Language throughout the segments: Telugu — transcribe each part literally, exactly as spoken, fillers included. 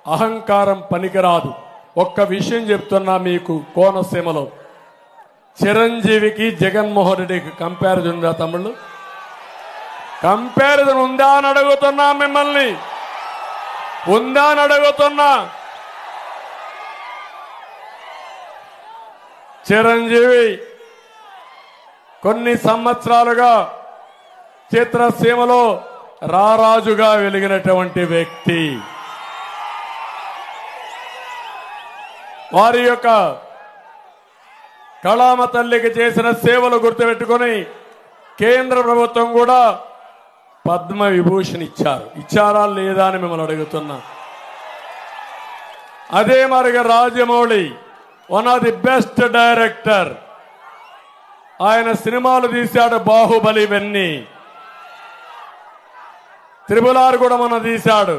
అహంకారం పనికిరాదు. ఒక్క విషయం చెప్తున్నా మీకు, కోనసీమలో చిరంజీవికి జగన్మోహన్ రెడ్డికి కంపారిజన్ ఉందా తమ్ముళ్ళు? కంపారిజన్ ఉందా అని అడుగుతున్నా మిమ్మల్ని, ఉందా అని అడుగుతున్నా. చిరంజీవి కొన్ని సంవత్సరాలుగా చిత్రసీమలో రారాజుగా వెలిగినటువంటి వ్యక్తి. వారి యొక్క కళామ తల్లికి చేసిన సేవలు గుర్తుపెట్టుకుని కేంద్ర ప్రభుత్వం కూడా పద్మ విభూషణ్ ఇచ్చారు. ఇచ్చారా లేదా అని మిమ్మల్ని అడుగుతున్నా. అదే మరిగా Rajamouli one of the best director. ఆయన సినిమాలు తీశాడు, బాహుబలి ఇవన్నీ. త్రిబుల్ ఆర్ కూడా మన తీశాడు.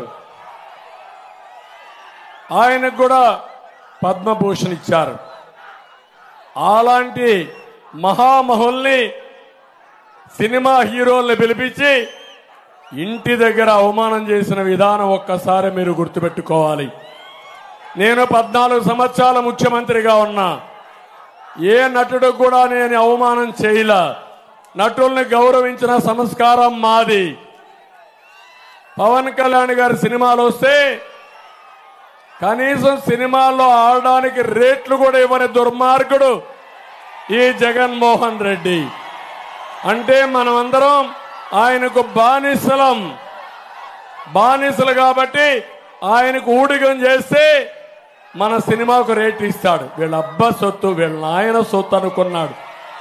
ఆయనకు కూడా పద్మభూషణ్ ఇచ్చారు. అలాంటి మహామహుల్ని, సినిమా హీరోల్ని పిలిపించి ఇంటి దగ్గర అవమానం చేసిన విధానం ఒక్కసారి మీరు గుర్తుపెట్టుకోవాలి. నేను పద్నాలుగు సంవత్సరాల ముఖ్యమంత్రిగా ఉన్నా. ఏ నటుడు కూడా నేను అవమానం చేయలా. నటుల్ని గౌరవించిన సంస్కారం మాది. పవన్ కళ్యాణ్ గారి సినిమాలు వస్తే కనీసం సినిమాల్లో ఆడడానికి రేట్లు కూడా ఇవ్వని దుర్మార్గుడు ఈ జగన్మోహన్ రెడ్డి. అంటే మనమందరం ఆయనకు బానిసలం. బానిసలు కాబట్టి ఆయనకు ఊడిగం చేస్తే మన సినిమాకు రేట్ ఇస్తాడు. వీళ్ళ అబ్బా సొత్తు, వీళ్ళ నాయన సొత్తు అనుకున్నాడు.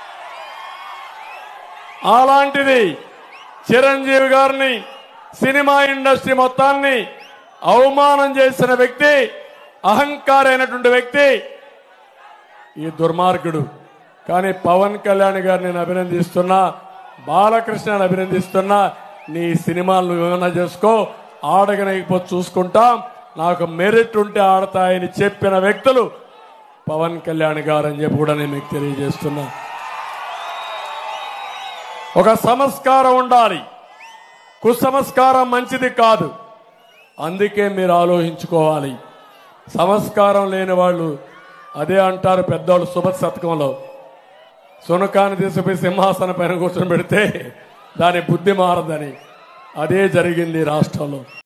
అలాంటిది చిరంజీవి గారిని, సినిమా ఇండస్ట్రీ మొత్తాన్ని అవమానం చేసిన వ్యక్తి, అహంకారైనటువంటి వ్యక్తి ఈ దుర్మార్గుడు. కానీ పవన్ కళ్యాణ్ గారిని నేను అభినందిస్తున్నా, బాలకృష్ణని అభినందిస్తున్నా. నీ సినిమాలు ఏమైనా చేసుకో, ఆడగనకపోతే చూసుకుంటాం, నాకు మెరిట్ ఉంటే ఆడతాయని చెప్పిన వ్యక్తులు పవన్ కళ్యాణ్ గారు అని చెప్పి కూడా నేను మీకు తెలియజేస్తున్నా. ఒక సంస్కారం ఉండాలి. కుసంస్కారం మంచిది కాదు. అందుకే మీరు ఆలోచించుకోవాలి. సంస్కారం లేని వాళ్ళు అదే అంటారు పెద్దవాళ్ళు సుభత శతకంలో, సునకాన్ని తీసుకుపోయి సింహాసనం పైన కూర్చొని పెడితే దాని బుద్ధి మారదని. అదే జరిగింది రాష్ట్రంలో.